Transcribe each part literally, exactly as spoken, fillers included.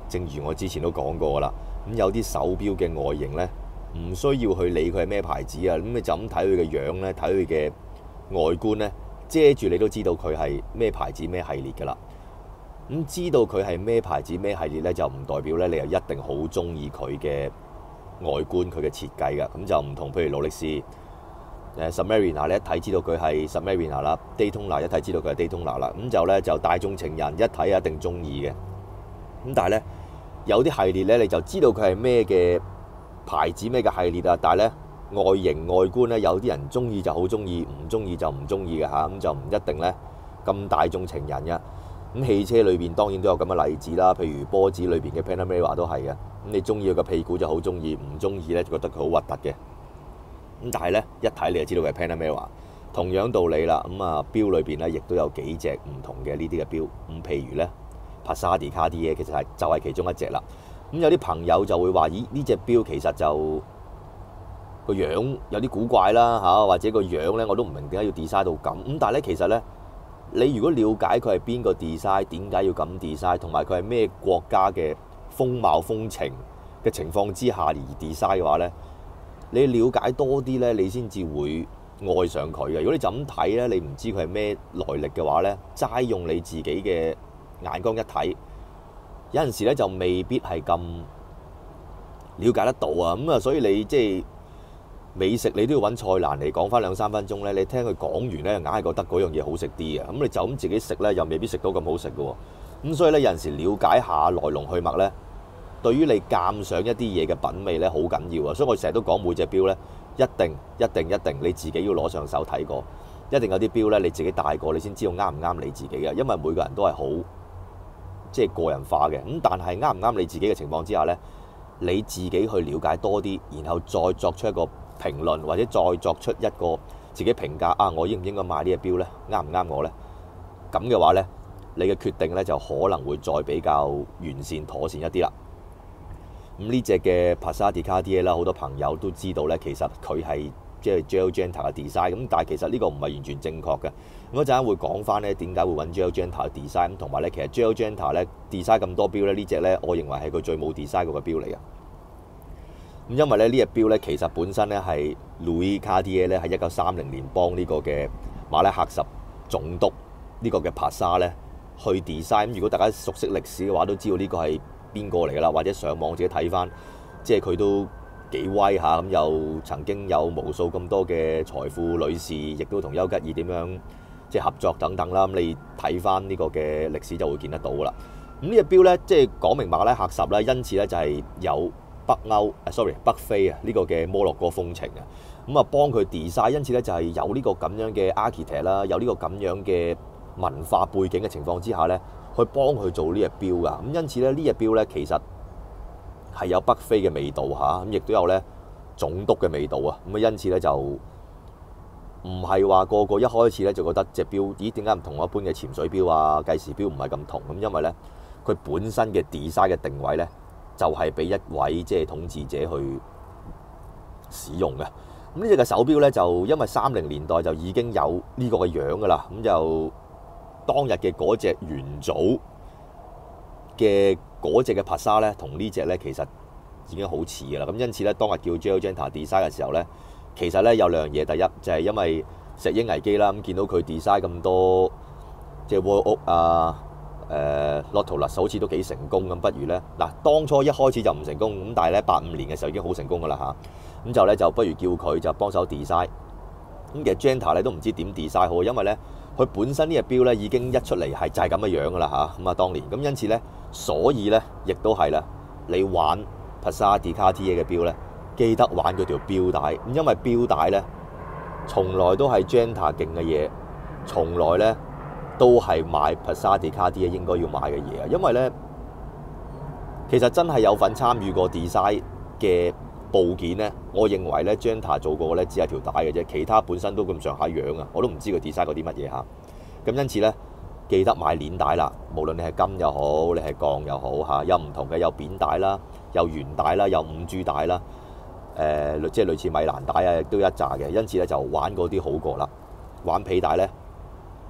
正如我之前都講過啦，咁有啲手錶嘅外形呢，唔需要去理佢係咩牌子啊，咁你就咁睇佢嘅樣呢，睇佢嘅外觀呢，遮住你都知道佢係咩牌子咩系列㗎啦。咁知道佢係咩牌子咩系列呢，就唔代表呢你又一定好中意佢嘅外觀佢嘅設計㗎。咁就唔同，譬如勞力士。誒 Submariner 咧一睇知道佢係 Submariner 啦 ，Daytona 一睇知道佢係 Daytona 啦，咁就咧就大眾情人一睇一定中意嘅。咁但係咧有啲系列咧你就知道佢係咩嘅牌子咩嘅系列啊，但係咧外形外觀咧有啲人中意就好中意，唔中意就唔中意嘅嚇，咁就唔一定咧咁大眾情人嘅。咁汽車裏邊當然都有咁嘅例子啦，譬如波子裏邊嘅 Panamera 都係嘅。咁你中意佢個屁股就好中意，唔中意咧就覺得佢好核突嘅。咁但係咧，一睇你就知道佢係 Panamera， 同樣道理啦。咁啊，錶裏邊咧亦都有幾隻唔同嘅呢啲嘅錶。咁譬如咧，Passati Cartier其實係就係其中一隻啦。咁有啲朋友就會話：咦，呢隻錶其實就個樣有啲古怪啦嚇，或者個樣咧我都唔明點解要 design 到咁。咁但係咧，其實咧，你如果了解佢係邊個 design，點解要咁 design，同埋佢係咩國家嘅風貌風情嘅情況之下而 design 嘅話咧，你了解多啲咧，你先至會愛上佢嘅。如果你就咁睇咧，你唔知佢係咩來歷嘅話咧，齋用你自己嘅眼光一睇，有陣時咧就未必係咁了解得到啊。咁啊，所以你即係美食，你都要揾蔡瀾嚟講翻兩三分鐘咧。你聽佢講完咧，硬係覺得嗰樣嘢好食啲啊。咁你就咁自己食咧，又未必食到咁好食嘅喎。咁所以咧，有陣時了解下來龍去脈咧，對於你鑑賞一啲嘢嘅品味咧，好緊要啊！所以我成日都講每隻錶咧，一定一定一定你自己要攞上手睇過，一定有啲錶咧你自己戴過，你先知道啱唔啱你自己嘅。因為每個人都係好即係個人化嘅。咁但係啱唔啱你自己嘅情況之下咧，你自己去了解多啲，然後再作出一個評論，或者再作出一個自己評價啊！我應唔應該買呢隻錶咧？啱唔啱我咧？咁嘅話咧，你嘅決定咧就可能會再比較完善妥善一啲啦。咁呢隻嘅 Passati Cartier 啦，好多朋友都知道咧，其實佢係即係 Giorgenta 嘅 design。咁但係其實呢個唔係完全正確嘅。咁一陣間會講翻咧點解會揾 Giorgenta 嘅 design。咁同埋咧，其實 Giorgenta 咧 design 咁多錶咧，呢隻咧我認為係佢最冇 design 過嘅錶嚟嘅。咁因為咧呢隻錶咧其實本身咧係 Louis Cartier 咧喺一九三零年幫呢個嘅馬拉喀什總督呢個嘅帕莎咧去 design。咁如果大家熟悉歷史嘅話，都知道呢個係邊個嚟㗎啦？或者上網自己睇翻，即係佢都幾威下咁，又曾經有無數咁多嘅財富女士，亦都同丘吉爾點樣即係合作等等啦。咁你睇翻呢個嘅歷史就會見得到㗎啦。咁呢隻錶咧，即係講明馬拉喀什咧，因此咧就係有北歐，sorry 北非啊呢個嘅摩洛哥風情啊。咁啊幫佢 design，因此咧就係有呢個咁樣嘅 architect 啦，有呢個咁樣嘅文化背景嘅情況之下咧，去幫佢做呢隻錶㗎。咁因此咧呢隻錶咧其實係有北非嘅味道嚇，咁亦都有咧總督嘅味道啊。咁啊因此咧就唔係話個個一開始咧就覺得隻錶咦點解唔同一般嘅潛水錶啊計時錶唔係咁同咁，因為咧佢本身嘅 design 嘅定位咧就係俾一位即係統治者去使用嘅。咁呢隻嘅手錶咧就因為三零年代就已經有呢個嘅樣㗎啦，咁就當日嘅嗰隻元祖嘅嗰隻嘅帕莎咧，同呢隻咧其實已經好似㗎啦。咁因此咧，當日叫 Giorgenta design 嘅時候咧，其實咧有兩樣嘢。第一就係、是、因為石英危機啦，咁見到佢 design 咁多即係蝸屋啊、誒 Nautilus 好似都幾成功咁，不如咧嗱，當初一開始就唔成功，咁但係咧八五年嘅時候已經好成功㗎啦嚇。咁就咧就不如叫佢就幫手 design。咁其實 Genta 咧都唔知點 design 好，因為咧佢本身呢隻錶咧已經一出嚟係就係咁嘅樣㗎啦嚇。咁啊當年咁因此咧，所以咧亦都係啦，你玩 Passati Cartier嘅錶咧，記得玩嗰條錶帶。咁因為錶帶咧，從來都係 Genta 勁嘅嘢，從來咧都係買 Passati Cartier 應該要買嘅嘢啊。因為咧，其實真係有份參與過 design 嘅部件咧，我認為咧 Genta 做過嘅咧只係條帶嘅啫，其他本身都咁上下樣啊，我都唔知佢 design 過啲乜嘢嚇。咁因此咧，記得買鏈帶啦，無論你係金又好，你係鋼又好嚇，有唔同嘅，有扁帶啦，有圓帶啦，有五 G 帶啦，誒、呃、即係類似米蘭帶啊，亦都一紮嘅。因此咧就玩嗰啲好過啦，玩皮帶咧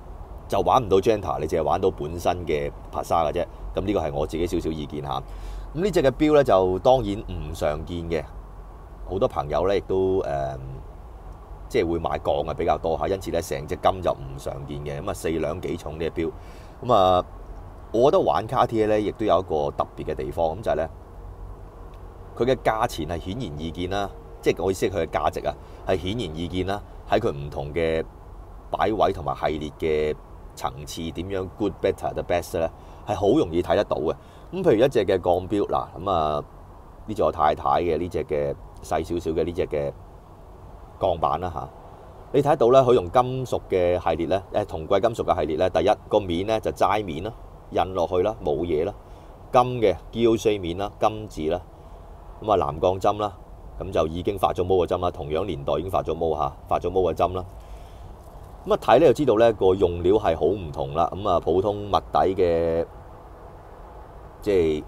就玩唔到 Genta， 你淨係玩到本身嘅帕薩嘅啫。咁呢個係我自己少少意見嚇。咁呢隻嘅錶咧就當然唔常見嘅，好多朋友咧亦都誒、呃，即係會買鋼嘅比較多嚇，因此咧成隻金就唔常見嘅。咁啊四兩幾重呢隻錶，咁啊我覺得玩 Cartier 咧亦都有一個特別嘅地方，咁就係咧佢嘅價錢係顯然易見啦，即係我意思係佢嘅價值啊係顯然易見啦，喺佢唔同嘅擺位同埋系列嘅層次點樣 good better the best 咧，係好容易睇得到嘅。咁譬如一隻嘅鋼錶嗱，咁啊呢隻我太太嘅呢隻嘅細少少嘅呢隻嘅鋼板啦嚇，你睇到咧佢用金屬嘅系列咧，誒同貴金屬嘅系列咧，第一個面咧就齋面啦，印落去啦冇嘢啦，金嘅 G O C 面啦，金字啦，咁啊藍鋼針啦，咁就已經發咗毛嘅針啦，同樣年代已經發咗毛嚇，發咗毛嘅針啦。咁一睇咧就知道咧個用料係好唔同啦。咁啊普通物底嘅即係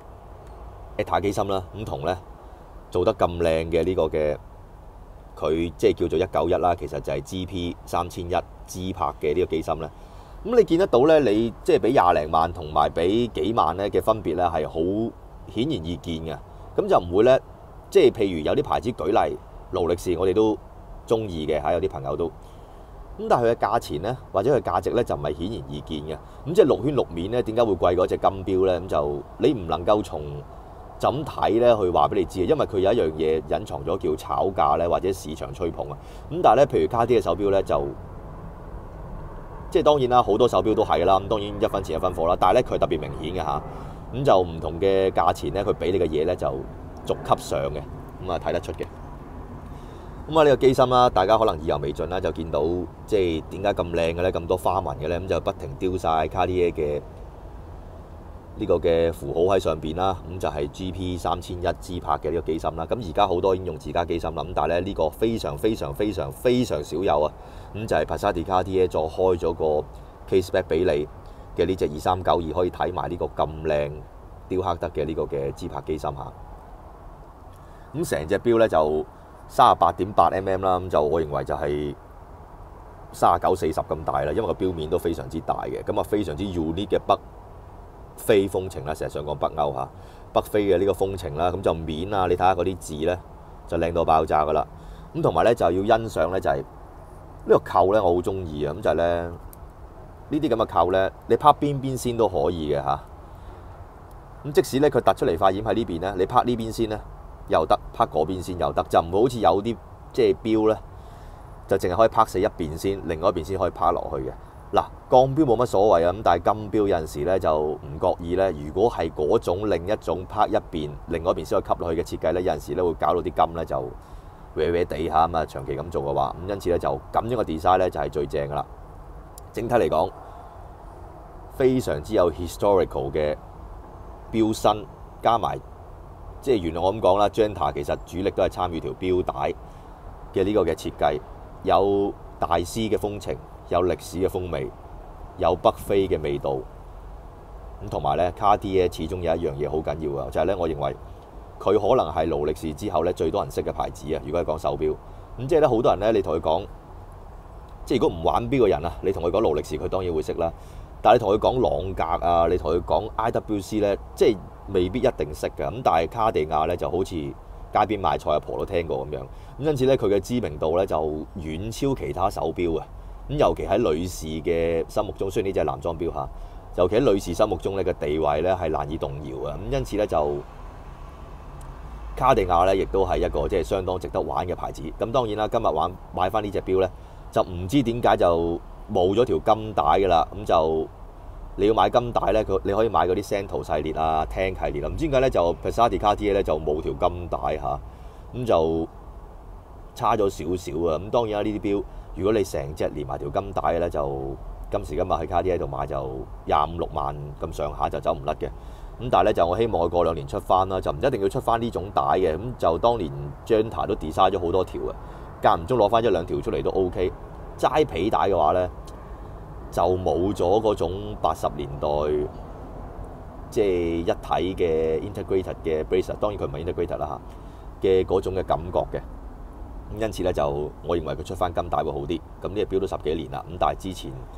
A T A 機芯啦，咁同咧做得咁靚嘅呢個嘅佢即係叫做一九一啦，其實就係 G P 三千一 G 拍嘅呢個機芯咧。咁你見得到咧，你即係俾廿零萬同埋俾幾萬咧嘅分別咧係好顯然易見嘅。咁就唔會咧，即係譬如有啲牌子舉例勞力士，我哋都中意嘅嚇，有啲朋友都。咁但係佢嘅價錢咧，或者佢價值咧就唔係顯然易見嘅。咁即係六圈六面咧，點解會貴過隻金錶咧？咁就你唔能夠從就咁睇咧去話俾你知啊，因為佢有一樣嘢隱藏咗叫炒價咧，或者市場吹捧啊。咁但係咧，譬如Cartier嘅手錶咧，就即係當然啦，好多手錶都係啦。咁當然一分錢一分貨啦。但係咧，佢特別明顯嘅嚇，咁就唔同嘅價錢咧，佢俾你嘅嘢咧就逐級上嘅，咁啊睇得出嘅。咁啊呢個機芯啦，大家可能意猶未盡啦，就見到即係點解咁靚嘅咧，咁多花紋嘅咧，咁就不停雕晒Cartier嘅呢個嘅符號喺上邊啦。咁就係 G P 三千一 G 拍嘅呢個機芯啦。咁而家好多已經用自家機芯啦，咁但係咧呢個非常非常非常非常少有啊。咁就係 Passati Cartier 再開咗個 case back 俾你嘅呢隻二三九二，可以睇埋呢個咁靚雕刻得嘅呢個嘅 G 拍機芯嚇。咁成隻錶咧就三十八點八 mm 啦，咁就我認為就係三十九四十咁大啦，因為個錶面都非常之大嘅，咁啊非常之 unique 嘅北非風情啦，成日想講北歐嚇，北非嘅呢個風情啦，咁就面啊，你睇下嗰啲字咧就靚到爆炸噶啦，咁同埋咧就要欣賞咧就係呢個扣咧，我好中意啊，咁就係咧呢啲咁嘅扣咧，你拍邊邊先都可以嘅嚇，咁即使咧佢突出嚟塊掩喺呢邊咧，你拍呢邊先咧又得，拍嗰邊先又得，就唔會好似有啲即係錶咧，就淨係可以拍死一邊先，另外一邊先可以拍落去嘅。嗱，鋼錶冇乜所謂啊，咁但係金錶有陣時咧就唔覺意咧，如果係嗰種另一種拍一邊，另外一邊先可以吸落去嘅設計咧，有陣時咧會搞到啲金咧就歪歪地下咁啊，長期咁做嘅話，咁因此咧就咁樣嘅 design 咧就係最正噶啦。整體嚟講，非常之有 historical 嘅錶身，加埋。即係原來我咁講啦 Genta 其實主力都係參與條錶帶嘅呢個嘅設計，有大師嘅風情，有歷史嘅風味，有北非嘅味道。咁同埋咧，Cartier始終有一樣嘢好緊要嘅，就係咧，我認為佢可能係勞力士之後咧最多人識嘅牌子啊。如果係講手錶，咁即係咧好多人咧，你同佢講，即係如果唔玩錶嘅人啊，你同佢講勞力士，佢當然會識啦。但係你同佢講朗格啊，你同佢講 I W C 咧，即係未必一定識嘅。咁但係卡地亞咧就好似街邊賣菜阿婆都聽過咁樣。咁因此咧，佢嘅知名度咧就遠超其他手錶啊。咁尤其喺女士嘅心目中，雖然呢隻係男裝錶嚇，尤其喺女士心目中咧嘅地位咧係難以動搖啊。咁因此咧就卡地亞咧亦都係一個即係相當值得玩嘅牌子。咁當然啦，今日玩買翻呢隻錶咧，就唔知點解就冇咗條金帶㗎啦，咁就你要買金帶咧，佢你可以買嗰啲 Santo 系列啊、Tank 系列啦。唔知點解咧就 Passati Cartier 咧就冇條金帶嚇，咁就差咗少少啊。咁當然啦，呢啲錶如果你成隻連埋條金帶咧，就今時今日喺 Cartier 度買就廿五六萬咁上下就走唔甩嘅。咁但係咧就我希望佢過兩年出翻啦，就唔一定要出翻呢種帶嘅。咁就當年 Genta 都 design 咗好多條嘅，間唔中攞翻一兩條出嚟都 OK。齋皮帶嘅話咧，就冇咗嗰種八十年代即係一體嘅 integrated 嘅 bracelet， 當然佢唔係 integrated 啦嚇嘅嗰種嘅感覺嘅。咁因此咧就我認為佢出翻金帶會好啲。咁呢隻錶都十幾年啦，咁但係之前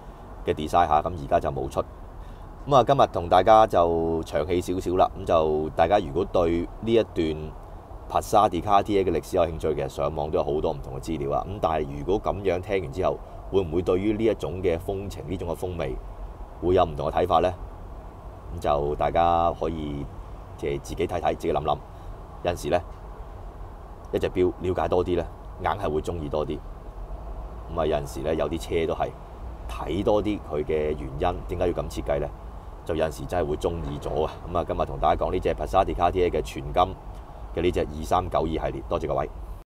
嘅 design 下，咁而家就冇出。咁啊，今日同大家就長氣少少啦。咁就大家如果對呢一段 Passat Cartier 嘅歷史有興趣，其實上網都有好多唔同嘅資料啊。咁但係如果咁樣聽完之後，會唔會對於呢一種嘅風情、呢種嘅風味會有唔同嘅睇法呢？咁就大家可以即係自己睇睇，自己諗諗。有陣時呢，一隻錶了解多啲呢，硬係會中意多啲。咁啊，有陣時呢，有啲車都係睇多啲佢嘅原因，點解要咁設計呢？就有陣時真係會中意咗啊！咁啊，今日同大家講呢隻 Passat Cartier 嘅全金嘅呢隻二三九二系列，多謝各位。